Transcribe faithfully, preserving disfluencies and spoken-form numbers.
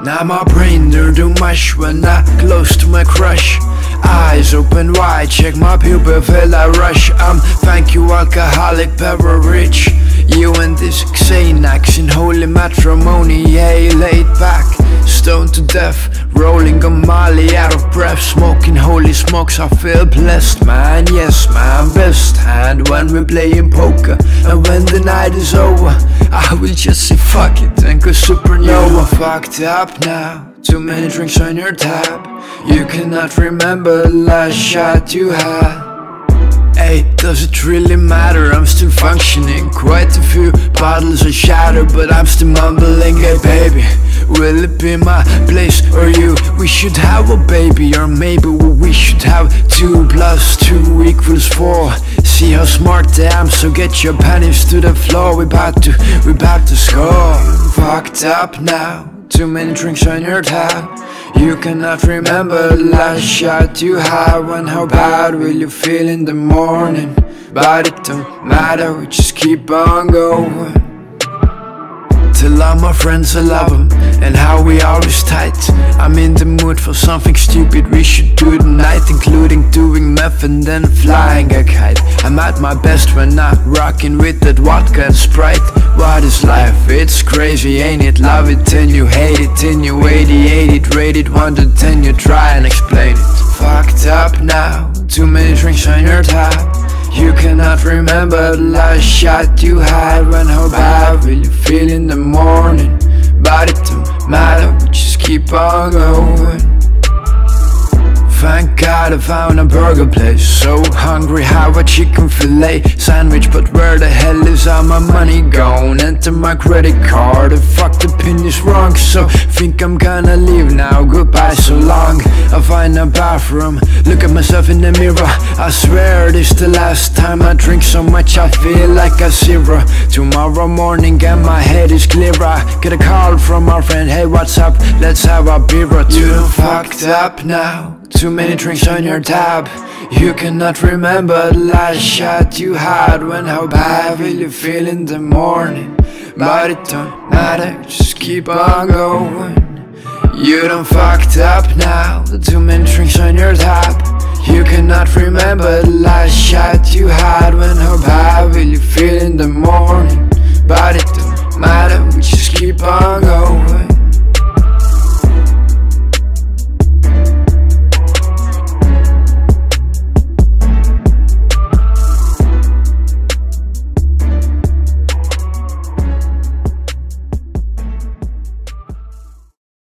Now my brain don't do much when I close to my crush. Eyes open wide, check my pupil, feel I rush. I'm thank you alcoholic beverage. You and this Xanax in holy matrimony. Yeah, laid back, stoned to death, rolling a Molly, out of breath, smoking holy smokes. I feel blessed, man, yes, man, best hand when we're playing poker. And when the night is over, I will just say fuck it and go supernova. You fucked up now, too many drinks on your tab. You cannot remember the last shot you had. Hey, does it really matter? I'm still functioning. Quite a few bottles are shattered, but I'm still mumbling. Hey baby, will it be my place or you? We should have a baby, or maybe we should have two plus two equals four. See how smart I am, so get your panties to the floor. We about to, we about to score. Fucked up now, too many drinks on your tab. You cannot remember the last shot you had. When how bad will you feel in the morning? But it don't matter, we just keep on going. Till all my friends I love them, and how we always tight. I'm in the mood for something stupid we should do tonight, including doing meth and then flying a kite. I'm at my best when I'm rocking with that vodka and Sprite. What is life? It's crazy, ain't it? Love it and you hate it, and you eighty-eight it, rated one to ten, you try and explain it. Fucked up now, too many drinks on your tab. You cannot remember the last shot you had. When how bad will you feel in the morning? But it don't matter, we just keep on going. Thank God I found a burger place. So hungry, have a chicken fillet sandwich, but where the hell is all my money gone? Enter my credit card, the fuck the pin is wrong. So think I'm gonna leave now, goodbye so long. I find a bathroom, look at myself in the mirror. I swear this the last time I drink so much I feel like a zero. Tomorrow morning and my head is clearer. Get a call from my friend, hey what's up, let's have a beer or two. You fucked up now, too many drinks on your tab. You cannot remember the last shot you had. When how bad will you feel in the morning? But it don't matter, just keep on going. You done fucked up now, too many drinks on your tab. You cannot remember the last shot you had. When how bad will you feel in the morning? But it don't matter, we just keep on going.